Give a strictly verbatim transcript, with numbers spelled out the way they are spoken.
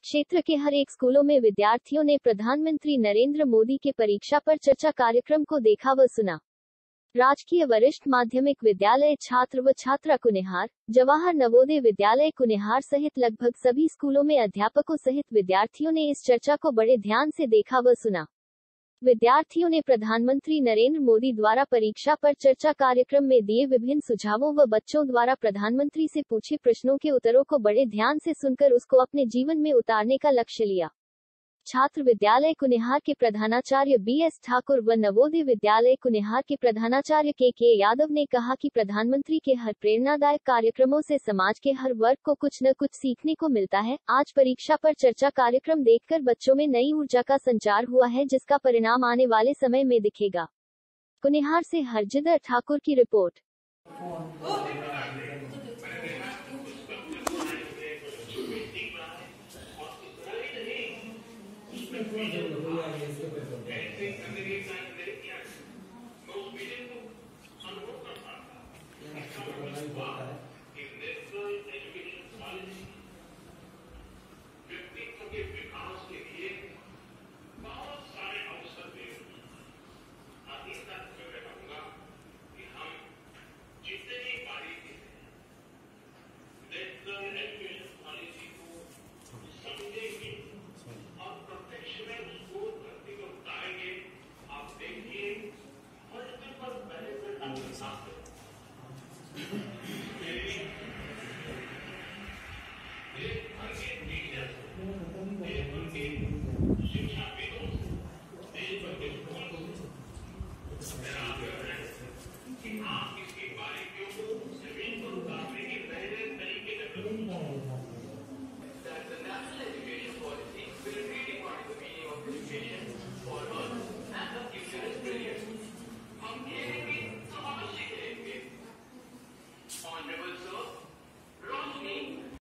क्षेत्र के हर एक स्कूलों में विद्यार्थियों ने प्रधानमंत्री नरेंद्र मोदी के परीक्षा पर चर्चा कार्यक्रम को देखा व सुना। राजकीय वरिष्ठ माध्यमिक विद्यालय छात्र व छात्रा कुनिहार, जवाहर नवोदय विद्यालय कुनिहार सहित लगभग सभी स्कूलों में अध्यापकों सहित विद्यार्थियों ने इस चर्चा को बड़े ध्यान से देखा व सुना। विद्यार्थियों ने प्रधानमंत्री नरेंद्र मोदी द्वारा परीक्षा पर चर्चा कार्यक्रम में दिए विभिन्न सुझावों व बच्चों द्वारा प्रधानमंत्री से पूछे प्रश्नों के उत्तरों को बड़े ध्यान से सुनकर उसको अपने जीवन में उतारने का लक्ष्य लिया। छात्र विद्यालय कुनिहार के प्रधानाचार्य बी एस ठाकुर व नवोदय विद्यालय कुनिहार के प्रधानाचार्य के के यादव ने कहा कि प्रधानमंत्री के हर प्रेरणादायक कार्यक्रमों से समाज के हर वर्ग को कुछ न कुछ सीखने को मिलता है। आज परीक्षा पर चर्चा कार्यक्रम देखकर बच्चों में नई ऊर्जा का संचार हुआ है, जिसका परिणाम आने वाले समय में दिखेगा। कुनिहार से हरजिंदर ठाकुर की रिपोर्ट। अनुभव करता था।